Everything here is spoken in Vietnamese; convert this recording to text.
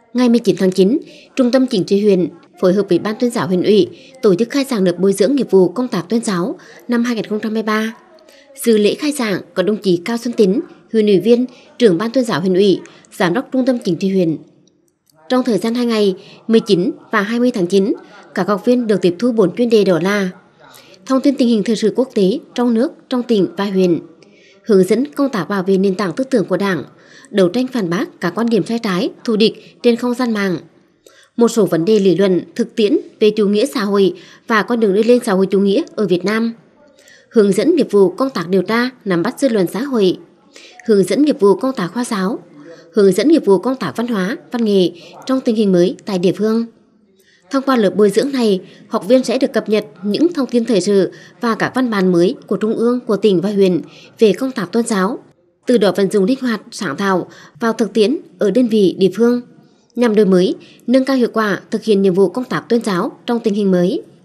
Ngày 19 tháng 9, Trung tâm Chính trị huyện phối hợp với Ban tuyên giáo huyện ủy tổ chức khai giảng lớp bồi dưỡng nghiệp vụ công tác tuyên giáo năm 2023. Dự lễ khai giảng có đồng chí Cao Xuân Tín, huyện ủy viên, trưởng Ban tuyên giáo huyện ủy, giám đốc Trung tâm Chính trị huyện. Trong thời gian 2 ngày, 19 và 20 tháng 9, các học viên được tiếp thu 4 chuyên đề đó là thông tin tình hình thời sự quốc tế trong nước, trong tỉnh và huyện, hướng dẫn công tác bảo vệ nền tảng tư tưởng của Đảng, đấu tranh phản bác các quan điểm sai trái, thù địch trên không gian mạng, một số vấn đề lý luận, thực tiễn về chủ nghĩa xã hội và con đường đi lên xã hội chủ nghĩa ở Việt Nam, hướng dẫn nghiệp vụ công tác điều tra, nắm bắt dư luận xã hội, hướng dẫn nghiệp vụ công tác khoa giáo, hướng dẫn nghiệp vụ công tác văn hóa, văn nghệ trong tình hình mới tại địa phương. Thông qua lớp bồi dưỡng này, học viên sẽ được cập nhật những thông tin thời sự và các văn bản mới của Trung ương, của tỉnh và huyện về công tác tôn giáo, từ đó vận dụng linh hoạt, sáng tạo vào thực tiễn ở đơn vị địa phương, nhằm đổi mới, nâng cao hiệu quả thực hiện nhiệm vụ công tác tôn giáo trong tình hình mới.